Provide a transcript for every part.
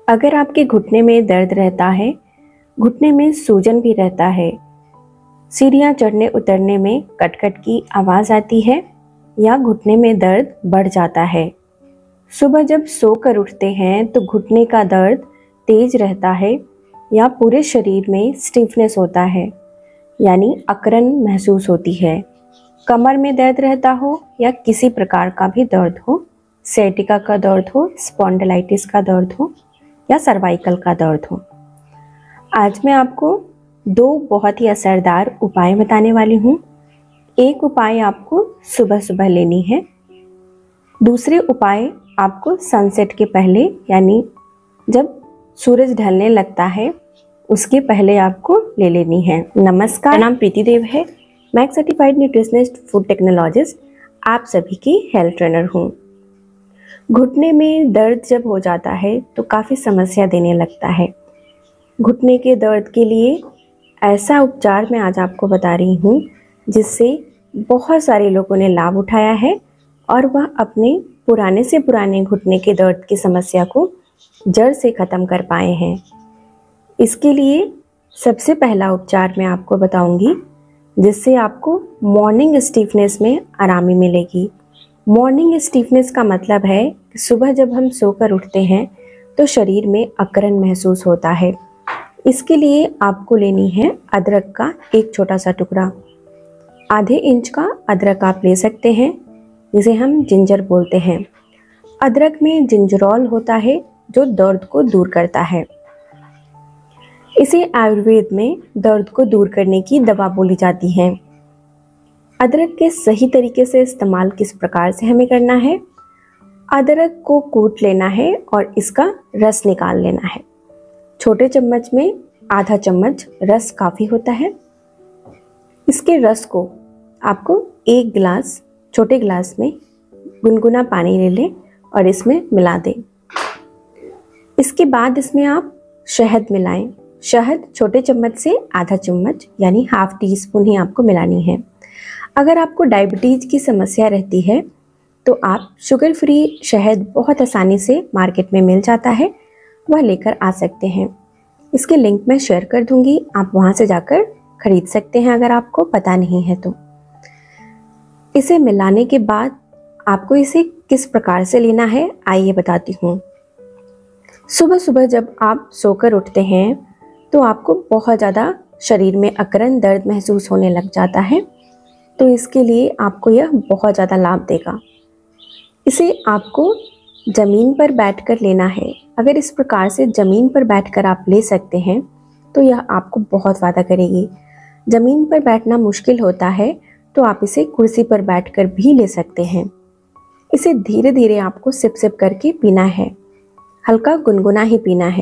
अगर आपके घुटने में दर्द रहता है, घुटने में सूजन भी रहता है, सीढ़ियाँ चढ़ने उतरने में कट-कट की आवाज़ आती है या घुटने में दर्द बढ़ जाता है, सुबह जब सोकर उठते हैं तो घुटने का दर्द तेज रहता है या पूरे शरीर में स्टिफनेस होता है यानी अकड़न महसूस होती है, कमर में दर्द रहता हो या किसी प्रकार का भी दर्द हो, सciatica का दर्द हो, स्पॉन्डिलाइटिस का दर्द हो या सर्वाइकल का दर्द हो। आज मैं आपको 2 बहुत ही असरदार उपाय बताने वाली हूँ। एक उपाय आपको सुबह सुबह लेनी है, दूसरे उपाय आपको सनसेट के पहले यानी जब सूरज ढलने लगता है उसके पहले आपको ले लेनी है। नमस्कार, मेरा नाम प्रीति देव है। मैं एक सर्टिफाइड न्यूट्रिशनिस्ट, फूड टेक्नोलॉजिस्ट, आप सभी की हेल्थ ट्रेनर हूँ। घुटने में दर्द जब हो जाता है तो काफ़ी समस्या देने लगता है। घुटने के दर्द के लिए ऐसा उपचार मैं आज आपको बता रही हूँ जिससे बहुत सारे लोगों ने लाभ उठाया है और वह अपने पुराने से पुराने घुटने के दर्द की समस्या को जड़ से ख़त्म कर पाए हैं। इसके लिए सबसे पहला उपचार मैं आपको बताऊंगी जिससे आपको मॉर्निंग स्टिफनेस में आरामी मिलेगी। मॉर्निंग स्टिफनेस का मतलब है कि सुबह जब हम सोकर उठते हैं तो शरीर में अकड़न महसूस होता है। इसके लिए आपको लेनी है अदरक का एक छोटा सा टुकड़ा। आधे इंच का अदरक आप ले सकते हैं, जिसे हम जिंजर बोलते हैं। अदरक में जिंजरोल होता है जो दर्द को दूर करता है। इसे आयुर्वेद में दर्द को दूर करने की दवा बोली जाती है। अदरक के सही तरीके से इस्तेमाल किस प्रकार से हमें करना है? अदरक को कूट लेना है और इसका रस निकाल लेना है। छोटे चम्मच में आधा चम्मच रस काफ़ी होता है। इसके रस को आपको एक गिलास, छोटे गिलास में गुनगुना पानी ले लें और इसमें मिला दें। इसके बाद इसमें आप शहद मिलाएं। शहद छोटे चम्मच से आधा चम्मच यानी ½ टीस्पून ही आपको मिलानी है। अगर आपको डायबिटीज़ की समस्या रहती है तो आप शुगर फ्री शहद बहुत आसानी से मार्केट में मिल जाता है, वह लेकर आ सकते हैं। इसके लिंक मैं शेयर कर दूंगी, आप वहां से जाकर खरीद सकते हैं अगर आपको पता नहीं है तो। इसे मिलाने के बाद आपको इसे किस प्रकार से लेना है आइए बताती हूँ। सुबह सुबह जब आप सोकर उठते हैं तो आपको बहुत ज़्यादा शरीर में अकड़न दर्द महसूस होने लग जाता है, तो इसके लिए आपको यह बहुत ज़्यादा लाभ देगा। इसे आपको ज़मीन पर बैठकर लेना है। अगर इस प्रकार से ज़मीन पर बैठकर आप ले सकते हैं तो यह आपको बहुत फ़ायदा करेगी। ज़मीन पर बैठना मुश्किल होता है तो आप इसे कुर्सी पर बैठकर भी ले सकते हैं। इसे धीरे धीरे आपको सिप सिप करके पीना है, हल्का गुनगुना ही पीना है।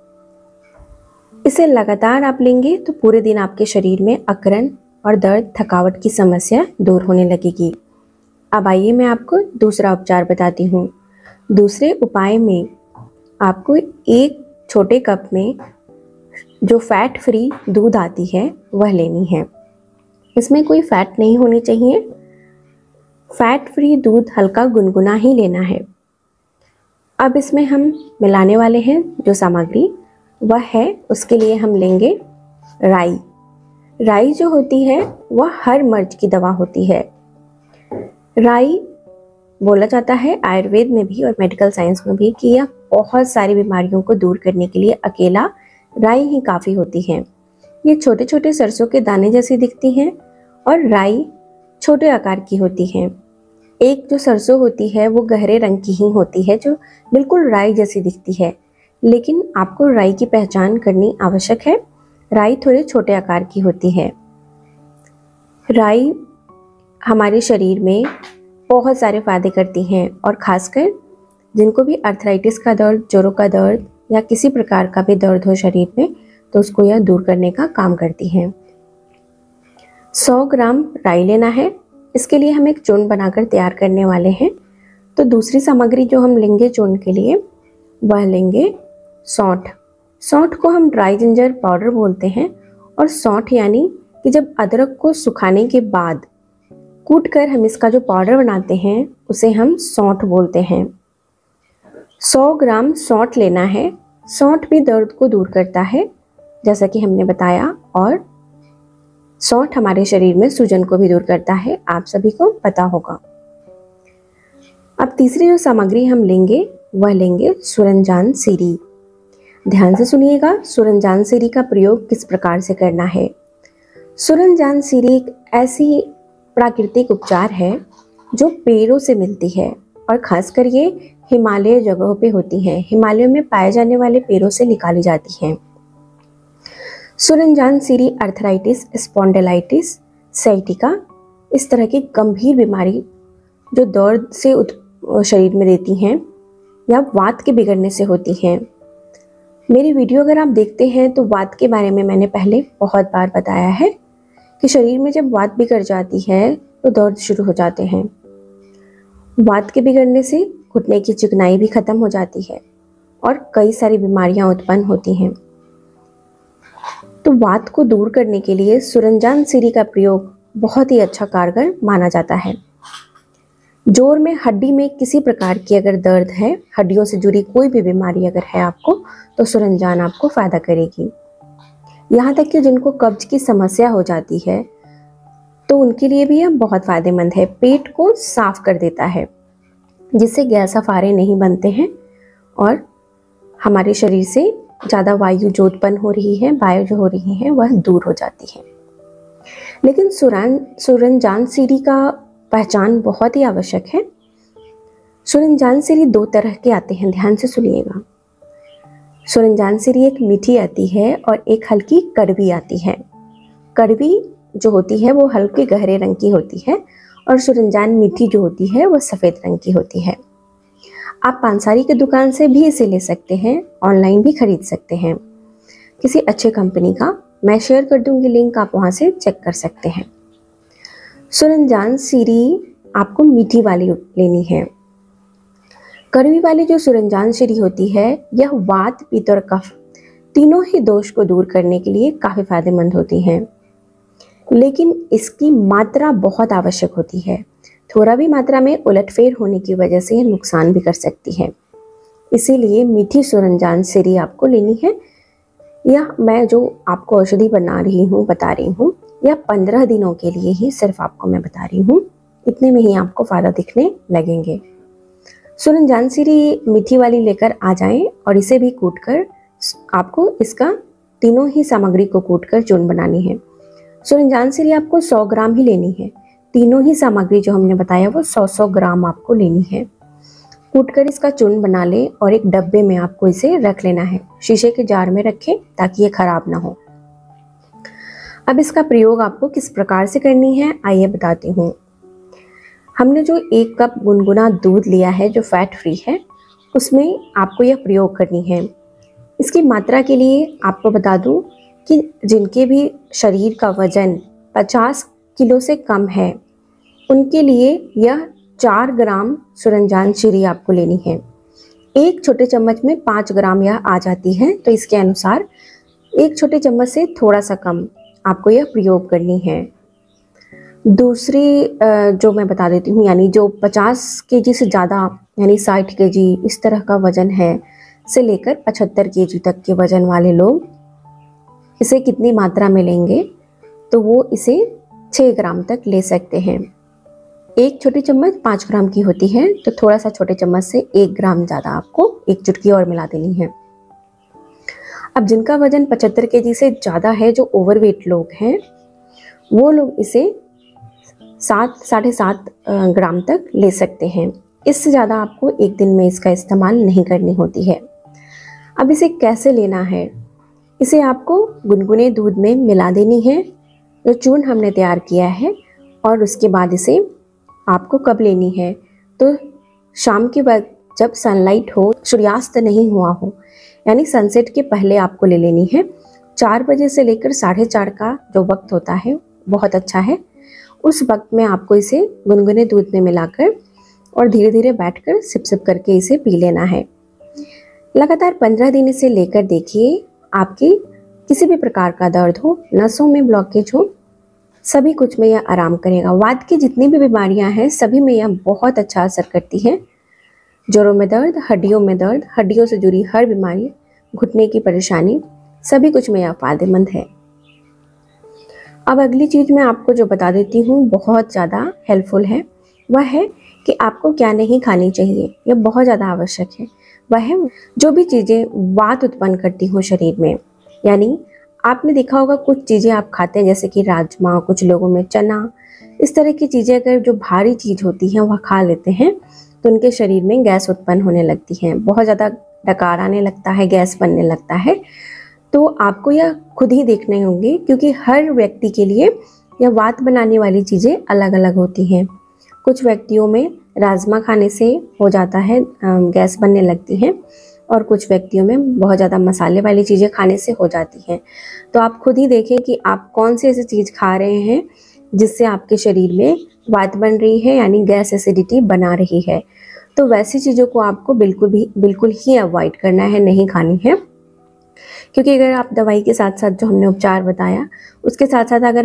इसे लगातार आप लेंगे तो पूरे दिन आपके शरीर में अकड़न और दर्द, थकावट की समस्या दूर होने लगेगी। अब आइए मैं आपको दूसरा उपचार बताती हूँ। दूसरे उपाय में आपको एक छोटे कप में जो फैट फ्री दूध आती है वह लेनी है। इसमें कोई फैट नहीं होनी चाहिए। फैट फ्री दूध हल्का गुनगुना ही लेना है। अब इसमें हम मिलाने वाले हैं जो सामग्री वह है, उसके लिए हम लेंगे राई। राई जो होती है वह हर मर्ज की दवा होती है। राई बोला जाता है आयुर्वेद में भी और मेडिकल साइंस में भी कि यह बहुत सारी बीमारियों को दूर करने के लिए अकेला राई ही काफ़ी होती है। ये छोटे छोटे सरसों के दाने जैसी दिखती हैं और राई छोटे आकार की होती है। एक जो सरसों होती है वो गहरे रंग की ही होती है जो बिल्कुल राई जैसी दिखती है, लेकिन आपको राई की पहचान करनी आवश्यक है। राई थोड़े छोटे आकार की होती है। राई हमारे शरीर में बहुत सारे फायदे करती हैं और ख़ासकर जिनको भी अर्थराइटिस का दर्द, जोड़ों का दर्द या किसी प्रकार का भी दर्द हो शरीर में तो उसको यह दूर करने का काम करती हैं। 100 ग्राम राई लेना है। इसके लिए हम एक चूर्ण बनाकर तैयार करने वाले हैं। तो दूसरी सामग्री जो हम लेंगे चूर्ण के लिए वह लेंगे सौंठ। सौंठ को हम ड्राई जिंजर पाउडर बोलते हैं और सौंठ यानी कि जब अदरक को सुखाने के बाद कूटकर हम इसका जो पाउडर बनाते हैं उसे हम सौंठ बोलते हैं। 100 ग्राम सौंठ लेना है। सौंठ भी दर्द को दूर करता है, जैसा कि हमने बताया, और सौंठ हमारे शरीर में सूजन को भी दूर करता है, आप सभी को पता होगा। अब तीसरी जो सामग्री हम लेंगे वह लेंगे सुरंजान सीरी। ध्यान से सुनिएगा, सुरंजान सीरी का प्रयोग किस प्रकार से करना है। सुरंजान सीरी एक ऐसी प्राकृतिक उपचार है जो पेड़ों से मिलती है और खासकर ये हिमालय जगहों पे होती है। हिमालयों में पाए जाने वाले पेड़ों से निकाली जाती हैं। सुरंजान सीरी अर्थराइटिस, स्पॉन्डिलाइटिस, साइटिका, इस तरह की गंभीर बीमारी जो दर्द से शरीर में देती हैं या वात के बिगड़ने से होती हैं। मेरी वीडियो अगर आप देखते हैं तो वात के बारे में मैंने पहले बहुत बार बताया है कि शरीर में जब वात बिगड़ जाती है तो दर्द शुरू हो जाते हैं। वात के बिगड़ने से घुटने की चिकनाई भी खत्म हो जाती है और कई सारी बीमारियां उत्पन्न होती हैं। तो वात को दूर करने के लिए सुरंजान सीरी का प्रयोग बहुत ही अच्छा कारगर माना जाता है। जोड़ में, हड्डी में किसी प्रकार की अगर दर्द है, हड्डियों से जुड़ी कोई भी बीमारी अगर है आपको, तो सुरंजान आपको फायदा करेगी। यहाँ तक कि जिनको कब्ज की समस्या हो जाती है तो उनके लिए भी यह बहुत फायदेमंद है। पेट को साफ कर देता है जिससे गैस अफारे नहीं बनते हैं और हमारे शरीर से ज़्यादा वायु जो उत्पन्न हो रही है, वायु जो हो रही है, वह दूर हो जाती है। लेकिन सुरंजान सीरी का पहचान बहुत ही आवश्यक है। सुरंजान सीरी दो तरह के आते हैं, ध्यान से सुनिएगा। सुरंजान सीरी एक मीठी आती है और एक हल्की कड़वी आती है। कड़वी जो होती है वो हल्के गहरे रंग की होती है और सुरंजान मीठी जो होती है वह सफ़ेद रंग की होती है। आप पानसारी की दुकान से भी इसे ले सकते हैं, ऑनलाइन भी खरीद सकते हैं किसी अच्छे कंपनी का। मैं शेयर कर दूंगी लिंक, आप वहाँ से चेक कर सकते हैं। सुरंजान सीरी आपको मीठी वाली लेनी है। कड़वी वाली जो सुरंजान सीरी होती है यह वात, पित्त और कफ तीनों ही दोष को दूर करने के लिए काफ़ी फायदेमंद होती हैं, लेकिन इसकी मात्रा बहुत आवश्यक होती है। थोड़ा भी मात्रा में उलटफेर होने की वजह से यह नुकसान भी कर सकती है। इसीलिए मीठी सुरंजान सीरी आपको लेनी है। यह मैं जो आपको औषधि बता रही हूँ, यह 15 दिनों के लिए ही सिर्फ आपको मैं बता रही हूँ। इतने में ही आपको फ़ायदा दिखने लगेंगे। सुरंजान सीरी मीठी वाली लेकर आ जाएं और इसे भी कूटकर आपको इसका तीनों ही सामग्री को कूटकर चूर्ण बनानी है। सुरंजान सीरी आपको 100 ग्राम ही लेनी है। तीनों ही सामग्री जो हमने बताया वो 100-100 ग्राम आपको लेनी है। कूटकर इसका चूर्ण बना लें और एक डब्बे में आपको इसे रख लेना है। शीशे के जार में रखें ताकि ये खराब ना हो। अब इसका प्रयोग आपको किस प्रकार से करनी है आइए बताती हूँ। हमने जो 1 कप गुनगुना दूध लिया है जो फैट फ्री है, उसमें आपको यह प्रयोग करनी है। इसकी मात्रा के लिए आपको बता दूं कि जिनके भी शरीर का वजन 50 किलो से कम है उनके लिए यह 4 ग्राम सुरंजान सीरी आपको लेनी है। 1 छोटे चम्मच में 5 ग्राम यह आ जाती है, तो इसके अनुसार 1 छोटे चम्मच से थोड़ा सा कम आपको यह प्रयोग करनी है। दूसरी जो मैं बता देती हूँ, यानी जो 50 केजी से ज़्यादा यानी 60 केजी इस तरह का वजन है से लेकर 75 केजी तक के वजन वाले लोग इसे कितनी मात्रा में लेंगे, तो वो इसे 6 ग्राम तक ले सकते हैं। 1 छोटी चम्मच 5 ग्राम की होती है, तो थोड़ा सा छोटे चम्मच से 1 ग्राम ज़्यादा आपको 1 चुटकी और मिला देनी है। अब जिनका वजन 75 केजी से ज़्यादा है, जो ओवरवेट लोग हैं, वो लोग इसे 7-7.5 ग्राम तक ले सकते हैं। इससे ज़्यादा आपको एक दिन में इसका इस्तेमाल नहीं करनी होती है। अब इसे कैसे लेना है, इसे आपको गुनगुने दूध में मिला देनी है जो चूर्ण हमने तैयार किया है, और उसके बाद इसे आपको कब लेनी है, तो शाम के वक्त जब सनलाइट हो, सूर्यास्त नहीं हुआ हो, यानी सनसेट के पहले आपको ले लेनी है। 4 बजे से लेकर 4:30 का जो वक्त होता है बहुत अच्छा है। उस वक्त में आपको इसे गुनगुने दूध में मिलाकर और धीरे धीरे बैठकर सिप सिप करके इसे पी लेना है। लगातार 15 दिन इसे लेकर देखिए, आपकी किसी भी प्रकार का दर्द हो, नसों में ब्लॉकेज हो, सभी कुछ में यह आराम करेगा। वात की जितनी भी बीमारियां हैं सभी में यह बहुत अच्छा असर करती है। जोड़ों में दर्द, हड्डियों में दर्द, हड्डियों से जुड़ी हर बीमारी, घुटने की परेशानी, सभी कुछ में यह फायदेमंद है। अब अगली चीज़ मैं आपको जो बता देती हूँ बहुत ज़्यादा हेल्पफुल है, वह है कि आपको क्या नहीं खानी चाहिए। यह बहुत ज़्यादा आवश्यक है। वह है जो भी चीज़ें वात उत्पन्न करती हो शरीर में, यानी आपने देखा होगा कुछ चीज़ें आप खाते हैं जैसे कि राजमा, कुछ लोगों में चना, इस तरह की चीज़ें अगर जो भारी चीज़ होती हैं वह खा लेते हैं तो उनके शरीर में गैस उत्पन्न होने लगती है, बहुत ज़्यादा डकार आने लगता है, गैस बनने लगता है। तो आपको यह खुद ही देखने होंगे, क्योंकि हर व्यक्ति के लिए यह वात बनाने वाली चीज़ें अलग अलग होती हैं। कुछ व्यक्तियों में राजमा खाने से हो जाता है, गैस बनने लगती है, और कुछ व्यक्तियों में बहुत ज़्यादा मसाले वाली चीज़ें खाने से हो जाती हैं। तो आप खुद ही देखें कि आप कौन सी ऐसी चीज़ खा रहे हैं जिससे आपके शरीर में वात बन रही है, यानी गैस एसिडिटी बना रही है। तो वैसी चीज़ों को आपको बिल्कुल ही अवॉइड करना है, नहीं खानी है। क्योंकि अगर आप दवाई के साथ साथ जो हमने उपचार बताया उसके साथ साथ अगर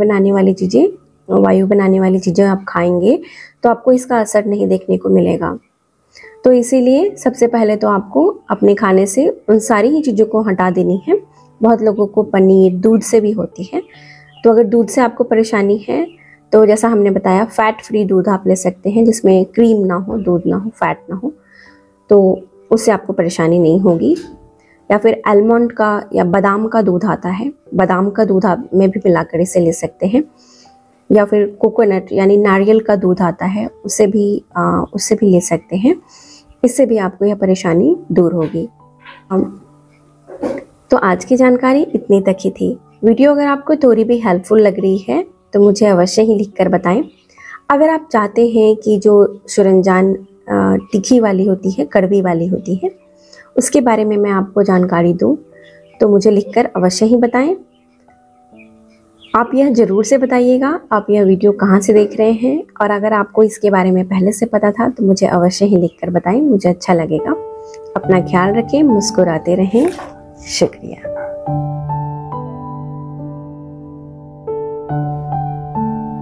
वायु बनाने वाली चीज़ें आप खाएंगे तो आपको इसका असर नहीं देखने को मिलेगा। तो इसीलिए सबसे पहले तो आपको अपने खाने से उन सारी ही चीज़ों को हटा देनी है। बहुत लोगों को पनीर दूध से भी होती है, तो अगर दूध से आपको परेशानी है तो जैसा हमने बताया फैट फ्री दूध आप ले सकते हैं, जिसमें क्रीम ना हो, दूध ना हो, फैट ना हो, तो उससे आपको परेशानी नहीं होगी। या फिर आलमंड का या बादाम का दूध आता है, बादाम का दूध आप में भी मिलाकर इसे ले सकते हैं। या फिर कोकोनट यानी नारियल का दूध आता है, उससे भी ले सकते हैं। इससे भी आपको यह परेशानी दूर होगी। तो आज की जानकारी इतनी तक ही थी। वीडियो अगर आपको थोड़ी भी हेल्पफुल लग रही है तो मुझे अवश्य ही लिखकर बताएं। अगर आप चाहते हैं कि जो सुरंजान तीखी वाली होती है, कड़वी वाली होती है, उसके बारे में मैं आपको जानकारी दूं तो मुझे लिखकर अवश्य ही बताएं। आप यह ज़रूर से बताइएगा आप यह वीडियो कहाँ से देख रहे हैं, और अगर आपको इसके बारे में पहले से पता था तो मुझे अवश्य ही लिखकर बताएं, मुझे अच्छा लगेगा। अपना ख्याल रखें, मुस्कुराते रहें। शुक्रिया।